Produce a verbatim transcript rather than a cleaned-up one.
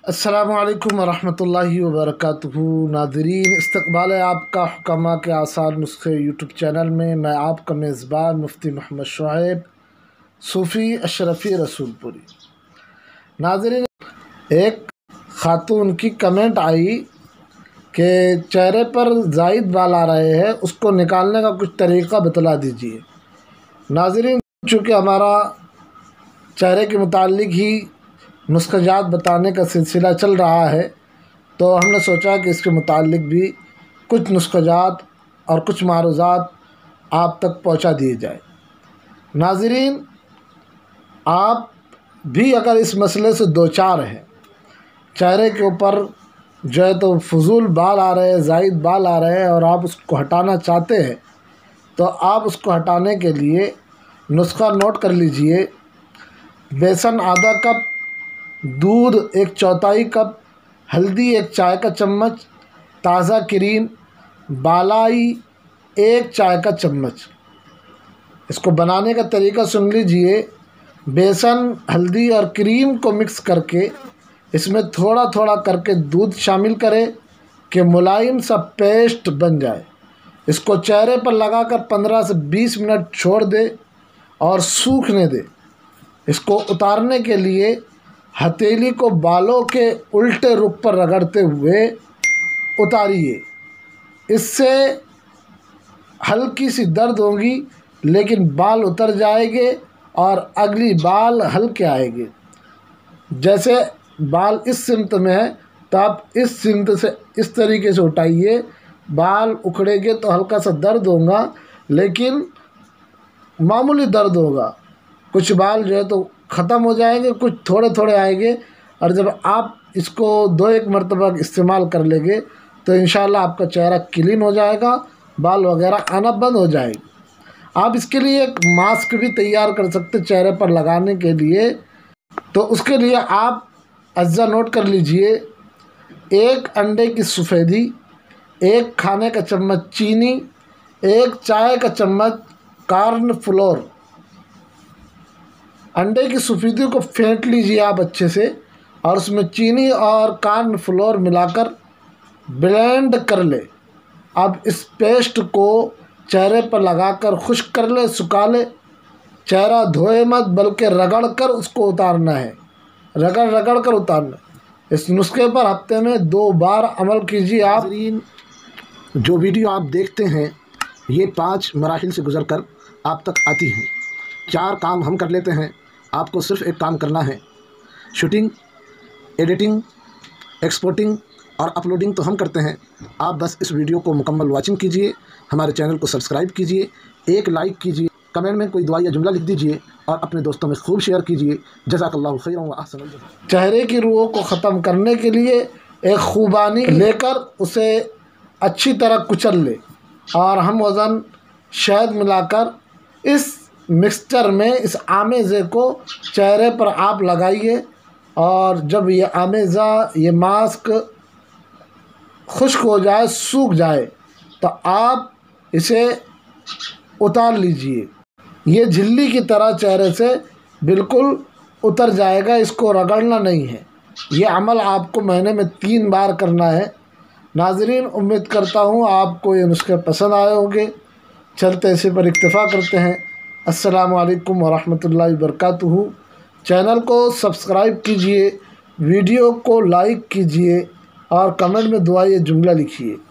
अस्सलामु अलैकुम वरहमतुल्लाहि वबरकातुहू। नाज़रीन, इस्तक़बाल है आपका हुक्मा के आसान नुस्खे यूट्यूब चैनल में। मैं आपका मेज़बान मुफ्ती मोहम्मद शुएब सूफ़ी अशरफ़ी रसूलपुरी। नाज़रीन, एक ख़ातून की कमेंट आई कि चेहरे पर ज़ायद बाल आ रहे हैं, उसको निकालने का कुछ तरीक़ा बतला दीजिए। नाज़रीन, चूँकि हमारा चेहरे के मुताल्लिक़ ही नुस्ख़ाजात बताने का सिलसिला चल रहा है, तो हमने सोचा कि इसके मुताल्लिक़ भी कुछ नुस्ख़ाजात और कुछ मारूज़ात आप तक पहुंचा दिए जाए। नाज़रीन, आप भी अगर इस मसले से दो चार हैं, चेहरे के ऊपर जो है तो फजूल बाल आ रहे हैं, ज़ायद बाल आ रहे हैं और आप उसको हटाना चाहते हैं, तो आप उसको हटाने के लिए नुस्ख़ा नोट कर लीजिए। बेसन आधा कप, दूध एक चौथाई कप, हल्दी एक चाय का चम्मच, ताज़ा क्रीम बालाई एक चाय का चम्मच। इसको बनाने का तरीका सुन लीजिए। बेसन, हल्दी और क्रीम को मिक्स करके इसमें थोड़ा थोड़ा करके दूध शामिल करें कि मुलायम सा पेस्ट बन जाए। इसको चेहरे पर लगाकर पंद्रह से बीस मिनट छोड़ दे और सूखने दे। इसको उतारने के लिए हथेली को बालों के उल्टे रुख पर रगड़ते हुए उतारिए। इससे हल्की सी दर्द होगी, लेकिन बाल उतर जाएंगे और अगली बाल हल्के आएंगे। जैसे बाल इस सिमत में है तो आप इस सिमत से इस तरीके से उठाइए। बाल उखड़ेंगे तो हल्का सा दर्द होगा, लेकिन मामूली दर्द होगा। कुछ बाल जो है तो ख़त्म हो जाएंगे, कुछ थोड़े थोड़े आएंगे। और जब आप इसको दो एक मरतबा इस्तेमाल कर लेंगे तो इंशाल्लाह आपका चेहरा क्लीन हो जाएगा, बाल वगैरह आना बंद हो जाएगी। आप इसके लिए एक मास्क भी तैयार कर सकते चेहरे पर लगाने के लिए। तो उसके लिए आप अज्जा नोट कर लीजिए। एक अंडे की सफ़ेदी, एक खाने का चम्मच चीनी, एक चाय का चम्मच कॉर्न फ्लोर। अंडे की सफ़ेदी को फेंट लीजिए आप अच्छे से और उसमें चीनी और कॉर्न फ्लोर मिलाकर ब्लेंड कर ले। अब इस पेस्ट को चेहरे पर लगाकर खुश्क कर ले, सुखा ले। चेहरा धोए मत, बल्कि रगड़ कर उसको उतारना है, रगड़ रगड़ कर उतारना है। इस नुस्खे पर हफ्ते में दो बार अमल कीजिए। आप जो वीडियो आप देखते हैं ये पांच मराहिल से गुज़र कर आप तक आती हैं। चार काम हम कर लेते हैं, आपको सिर्फ एक काम करना है। शूटिंग, एडिटिंग, एक्सपोर्टिंग और अपलोडिंग तो हम करते हैं। आप बस इस वीडियो को मुकम्मल वॉचिंग कीजिए, हमारे चैनल को सब्सक्राइब कीजिए, एक लाइक कीजिए, कमेंट में कोई दुआ या जुमला लिख दीजिए और अपने दोस्तों में खूब शेयर कीजिए। जज़ाकल्लाहु खैरन व अहसन। चेहरे की रूहों को ख़त्म करने के लिए एक खूबानी लेकर उसे अच्छी तरह कुचल ले और हम वज़न शहद मिलाकर इस मिक्सचर में इस आमेज़े को चेहरे पर आप लगाइए। और जब ये आमेज़ा, ये मास्क खुश्क हो जाए, सूख जाए, तो आप इसे उतार लीजिए। ये झिल्ली की तरह चेहरे से बिल्कुल उतर जाएगा। इसको रगड़ना नहीं है। ये अमल आपको महीने में तीन बार करना है। नाज़रीन, उम्मीद करता हूँ आपको ये नुस्खे पसंद आए होंगे। चलते इसी पर इक्तफ़ा करते हैं। अस्सलामु अलैकुम वरहमतुल्लाहि वबरकातुहू। चैनल को सब्सक्राइब कीजिए, वीडियो को लाइक कीजिए और कमेंट में दुआ या जुमला लिखिए।